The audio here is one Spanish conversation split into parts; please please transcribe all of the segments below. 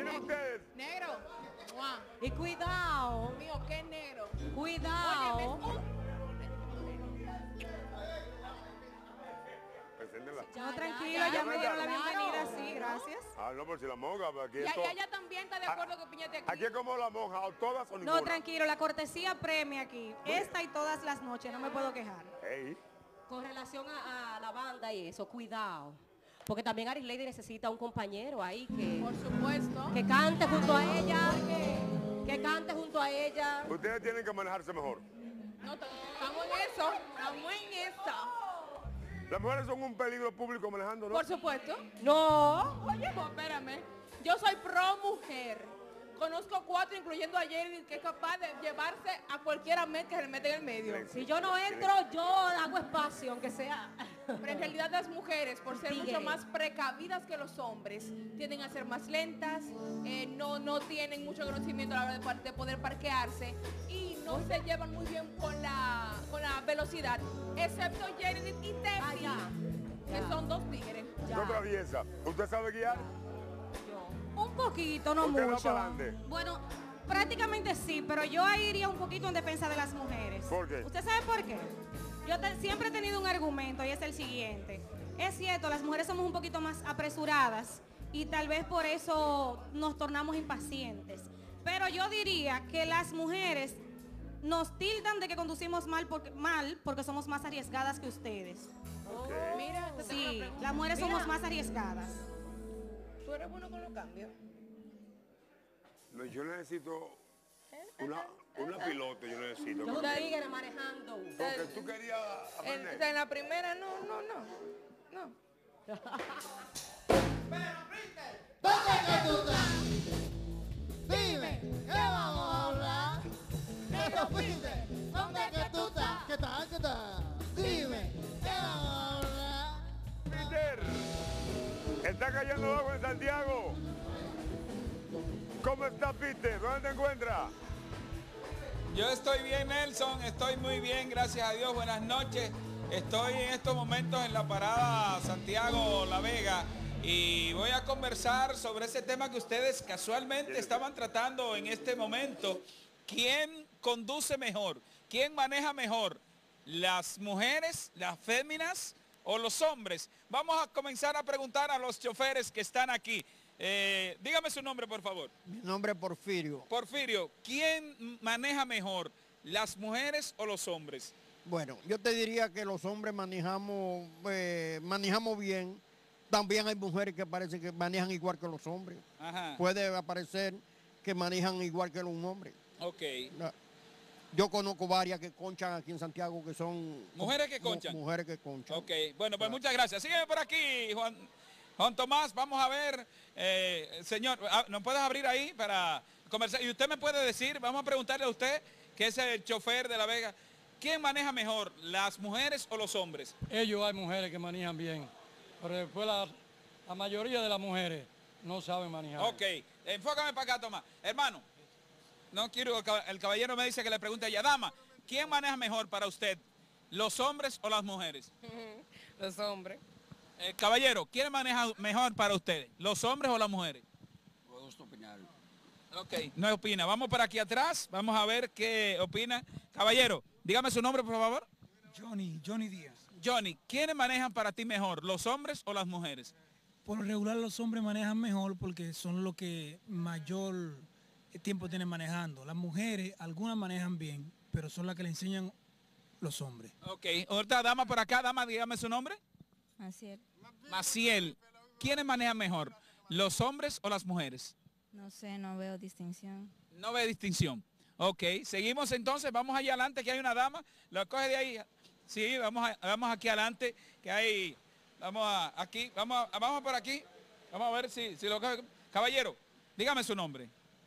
Oigan ustedes. Negro. Mua. Y cuidado, Mío, qué negro. cuidado. Óyeme, Preséntenla. No, tranquilo, ya me dieron la bienvenida, sí, gracias. Ah, no, por si la monja, aquí ya, esto- ya, ya también está de acuerdo que Piñete aquí. Aquí es como la monja, o todas o ninguna. No, tranquilo, la cortesía premia aquí. Esta y todas las noches, no me puedo quejar. Ey, Con relación a la banda y eso, cuidado. Porque también Aris Lady necesita un compañero ahí Por supuesto. que cante junto a ella, que cante junto a ella. ustedes tienen que manejarse mejor. No, estamos en eso. Estamos en eso. Las mujeres son un peligro público manejando, ¿no? Por supuesto. No. Oye, pues, espérame. Yo soy pro mujer. Conozco 4, incluyendo a Jerry, que es capaz de llevarse a cualquiera que se le mete en el medio. Si yo no entro, yo hago espacio, aunque sea. Pero en realidad las mujeres, por ser Tigre. mucho más precavidas que los hombres, tienden a ser más lentas, no tienen mucho conocimiento a la hora de poder parquearse y no se llevan muy bien con la velocidad, excepto Jerry y Tefi, que son 2 tigres. No traviesa. ¿Usted sabe guiar? Un poquito, no ¿Usted va mucho. para adelante? Bueno, prácticamente sí, pero yo ahí iría un poquito en defensa de las mujeres. ¿Por qué? ¿Usted sabe por qué? Siempre he tenido un argumento y es el siguiente. Es cierto, las mujeres somos un poquito más apresuradas y tal vez por eso nos tornamos impacientes. Pero yo diría que las mujeres nos tildan de que conducimos mal porque somos más arriesgadas que ustedes. Mira, te tengo una Sí, pregunta. las mujeres Mira, somos más arriesgadas. ¿Tú eres bueno con los cambios? No, yo necesito una piloto, yo necesito. Yo tigre manejando. Porque tú querías aprender. En la primera, no. ¿Dónde que tú estás? Dime, ¿qué vamos a hablar? ¿Qué te fuiste? ¿Dónde que tú estás? ¿Qué tal? ¿Qué tal? Dime, ¿qué vamos a hablar? Peter, está cayendo agua en Santiago. ¿Cómo está, Peter? ¿Dónde te encuentras? Yo estoy bien, Nelson, estoy muy bien, gracias a Dios, buenas noches. Estoy en estos momentos en la parada Santiago-La Vega y voy a conversar sobre ese tema que ustedes casualmente estaban tratando en este momento. ¿Quién conduce mejor? ¿Quién maneja mejor? ¿Las mujeres, las féminas o los hombres? Vamos a comenzar a preguntar a los choferes que están aquí. Dígame su nombre, por favor. Mi nombre es Porfirio. Porfirio, ¿quién maneja mejor? ¿Las mujeres o los hombres? Bueno, yo te diría que los hombres manejamos bien. También hay mujeres que parece que manejan igual que los hombres. Ajá. Puede aparecer que manejan igual que un hombre. Ok. Yo conozco varias que conchan aquí en Santiago que son... ¿Mujeres que conchan? Mujeres que conchan. Ok, bueno, pues muchas gracias. Sígueme por aquí, Juan Tomás. Vamos a ver, señor, ¿nos puedes abrir ahí para conversar? Y usted me puede decir, vamos a preguntarle a usted, que es el chofer de La Vega, ¿quién maneja mejor, las mujeres o los hombres? Ellos hay mujeres que manejan bien, pero después la mayoría de las mujeres no saben manejar. Ok, enfócame para acá, Tomás. Hermano, no quiero, el caballero me dice que le pregunte a ella, dama, ¿quién maneja mejor para usted, los hombres o las mujeres? Los hombres. Caballero, ¿quién maneja mejor para ustedes, los hombres o las mujeres? Puedo opinar. Ok, no opina. Vamos para aquí atrás, vamos a ver qué opina. Caballero, dígame su nombre, por favor. Johnny Díaz. Johnny, ¿quiénes manejan para ti mejor, los hombres o las mujeres? Por lo regular los hombres manejan mejor porque son los que mayor tiempo tienen manejando. Las mujeres, algunas manejan bien, pero son las que le enseñan los hombres. Ok, otra dama por acá, dama, dígame su nombre. Maciel. Maciel, ¿quiénes manejan mejor, los hombres o las mujeres? No sé, no veo distinción. No ve distinción. Ok, seguimos entonces, vamos allá adelante, que hay una dama, lo coge de ahí. Sí, vamos aquí adelante, que hay, aquí, vamos por aquí, vamos a ver si lo coge. Caballero, dígame su nombre.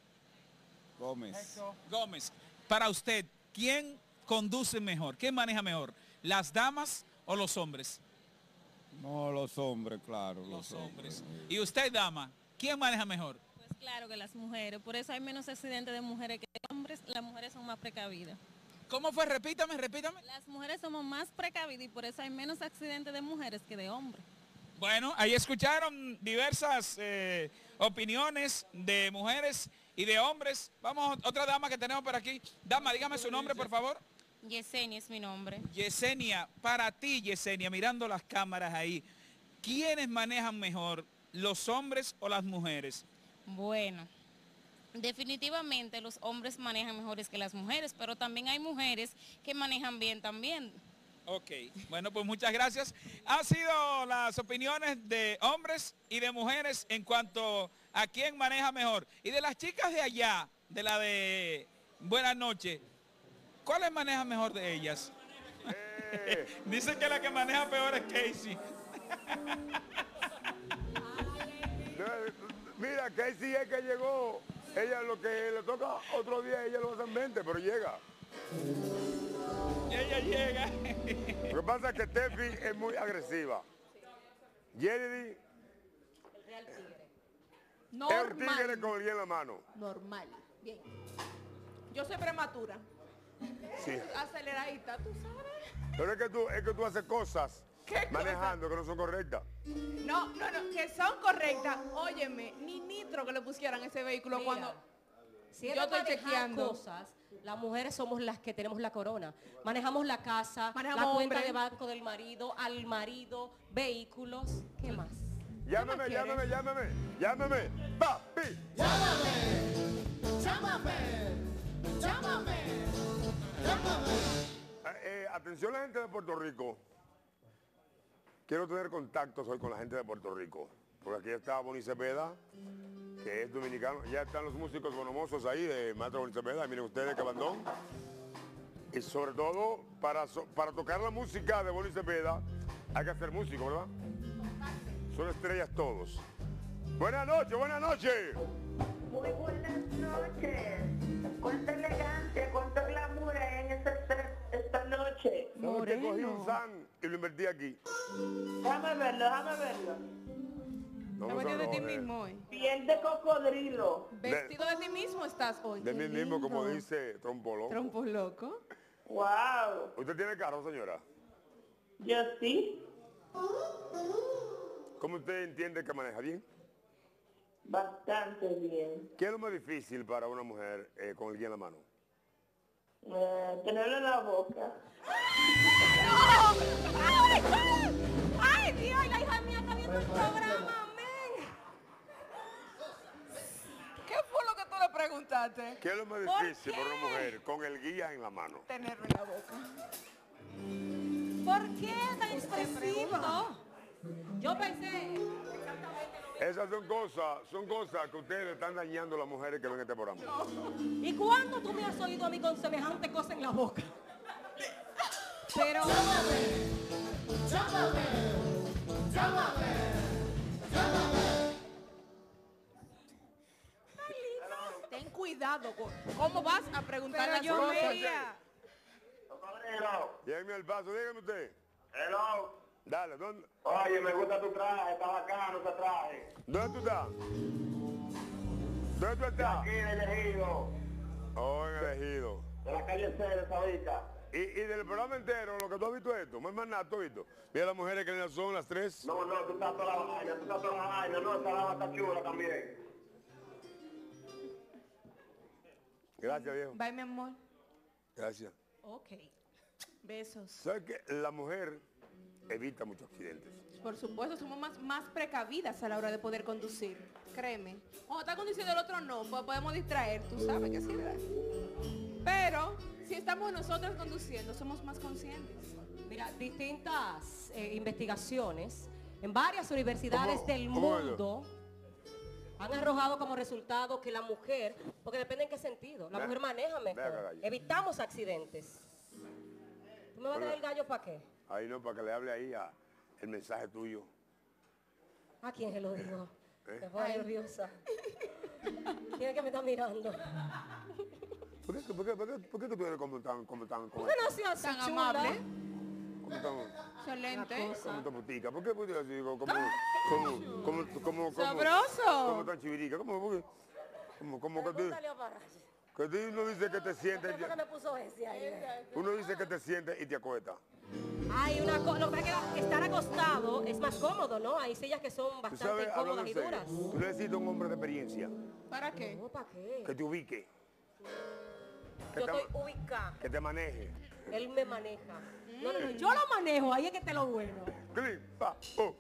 Gómez. Gómez, para usted, ¿quién conduce mejor? ¿Quién maneja mejor? ¿Las damas o los hombres? No, los hombres, claro. Los hombres. ¿Y usted, dama, quién maneja mejor? Pues claro que las mujeres, por eso hay menos accidentes de mujeres que de hombres, las mujeres son más precavidas. ¿Cómo fue? Repítame. Las mujeres somos más precavidas y por eso hay menos accidentes de mujeres que de hombres. Bueno, ahí escucharon diversas opiniones de mujeres y de hombres. Vamos, otra dama que tenemos por aquí. Dama, dígame su nombre, por favor. Yesenia es mi nombre. Yesenia, para ti, Yesenia, mirando las cámaras ahí, ¿quiénes manejan mejor, los hombres o las mujeres? Bueno, definitivamente los hombres manejan mejores que las mujeres, pero también hay mujeres que manejan bien también. Ok, bueno, pues muchas gracias. Han sido las opiniones de hombres y de mujeres en cuanto a quién maneja mejor. Y de las chicas de allá, de la de Buenas noches, ¿cuáles manejan mejor de ellas? Dicen que la que maneja peor es Casey. Mira, Casey es que llegó. Ella lo que le toca otro día, ella lo hace en 20, pero llega. Ella llega. Lo que pasa es que Tefi es muy agresiva. Jerry es un tigre con el guía en la mano. Normal. Bien. Yo soy prematura. Sí. Aceleradita, tú sabes. Pero es que tú haces cosas manejando que no son correctas. No, que son correctas. Óyeme, ni nitro que le pusieran a ese vehículo Mira, cuando si yo es estoy manejar chequeando. cosas, las mujeres somos las que tenemos la corona. Manejamos la casa, Manejamos la cuenta hombres. de banco del marido, al marido, vehículos. ¿Qué más? Llámame. Papi. Llámame. Atención la gente de Puerto Rico. Quiero tener contactos hoy con la gente de Puerto Rico. Porque aquí está Boni Cepeda, que es dominicano. Ya están los músicos bonomosos ahí de Maestro Boni Cepeda. Miren ustedes qué bandón. Y sobre todo, para tocar la música de Boni Cepeda, hay que ser músico, ¿verdad? Son estrellas todos. Buenas noches. Muy buenas noches. Cuánta elegancia, cuánta glamour hay en esta noche. ¿Sabes que cogí un san y lo invertí aquí? Déjame verlo. Vamos a vestido de ti ver. mismo hoy. Piel de cocodrilo. Vestido de ti mismo estás hoy. De Qué mí mismo, como lindo. dice Trompolo. Trompo loco. Wow. ¿Usted tiene carro, señora? Yo sí. ¿Cómo usted entiende que maneja bien? Bastante bien. ¿Qué es lo más difícil para una mujer con el guía en la mano? Tenerlo en la boca. ¡Ay, Dios! La hija mía está viendo el programa, amén. ¿Qué fue lo que tú le preguntaste? ¿Qué es lo más ¿Por difícil qué? para una mujer con el guía en la mano? Tenerlo en la boca. ¿Por qué tan expresivo? Yo pensé... Esas son cosas que ustedes están dañando a las mujeres que ven este programa. ¿Y cuándo tú me has oído a mí con semejante cosa en la boca? Pero... Ten cuidado con cómo vas a preguntar Pero las yo cosas. me iría. Lléveme al paso, dígame usted. Hello. Dale, ¿dónde Oye, me gusta tu traje, está bacano ese traje. tú estás? ¿Dónde tú estás? Aquí en el Ejido, Oh, en el Ejido. de la calle C de Sabita. Y del programa entero, lo que tú has visto esto, más nada, tú has visto. Mira las mujeres que son las 3. No, tú estás toda la vaina, no, esa dama está chula también. Gracias, viejo. Bye, mi amor. Gracias. Ok. Besos. ¿Sabes qué? La mujer evita muchos accidentes. Por supuesto, somos más precavidas a la hora de poder conducir. Créeme. Cuando está conduciendo el otro no, pues podemos distraer, tú sabes que sí, ¿verdad? Pero si estamos nosotros conduciendo, somos más conscientes. Mira, distintas investigaciones en varias universidades ¿Cómo? del ¿Cómo es mundo han arrojado como resultado que la mujer, porque depende en qué sentido, la Ve- mujer maneja ve acá, mejor, gallo. evitamos accidentes. ¿Tú me vas a traer el gallo para qué? Ahí no, para que le hable ahí el mensaje tuyo. ¿A quién se lo digo? ¿Eh? Me voy nerviosa. ¿Quién es que me está mirando? ¿Por qué tú eres como tan ¿Por qué no seas Tan así, chula? amable. como Excelente. tan putica? ¿Por qué así, como Sabroso. como tan chivirica? Como que tú... Pregúntale a Parache. Que uno dice que te sientes, ¿Por qué me puso ese ahí? uno dice que te sientes y te acuestas. Hay una cosa, lo que pasa es que estar acostado es más cómodo, ¿no? Hay sillas que son Tú bastante sabes, hablando cómodas y en serio, duras. tú necesitas un hombre de experiencia ¿Para qué? No, ¿para qué? que te ubique, Yo te- estoy ubicada. que te maneje. Él me maneja. No, yo lo manejo, ahí es que te lo bueno. Clic, pa, oh.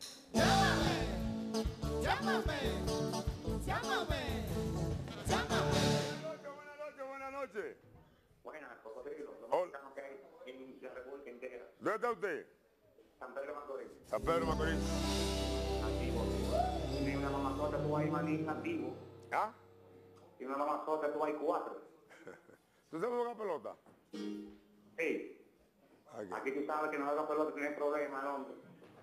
Llámame. Llámame. Llámame. Buenas noches, buenas noches. Buenas, cocodrilo. Los Hola. mexicanos que hay en la República entera. ¿Dónde está usted? San Pedro Macorís. San Pedro Macorís. Activo. Tiene una mamazota, tú hay manín activo. ¿Ah? Tiene una mamazota, tú hay 4. ¿Tú sabes jugar pelota? Sí. Ok. Aquí tú sabes que no haga pelota, tienes problemas, hombre.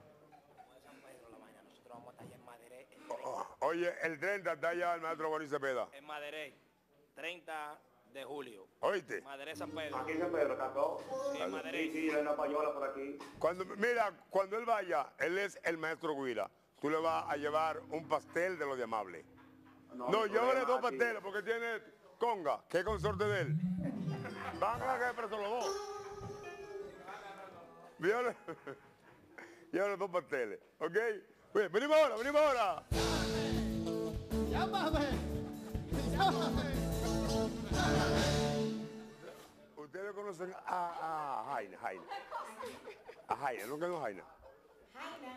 Oye, el 30 está allá el maestro Boris Cepeda. En Maderey, 30 de julio. ¿Oíste? Maderey, San Pedro. Aquí en San Pedro, ¿cantó? Sí, en Maderey. Sí, hay una payola por aquí. Mira, cuando él vaya, él es el maestro Guira. Tú le vas a llevar un pastel de los de amable. No, llévale 2 pasteles porque tiene conga, que es consorte de él. Van a caer preso los 2. Llévale 2 pasteles, ¿ok? Bien, venimos ahora. Llámame. Llámame. Ustedes conocen a Jaina. A Jaina, ¿no conocen a Jaina? Jaina.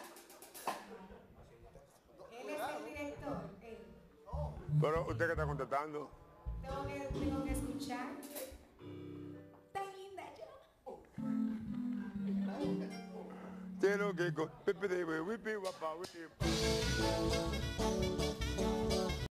Él es el director. Pero usted que está contestando. Tengo que escuchar. Tan linda yo. Tiene que...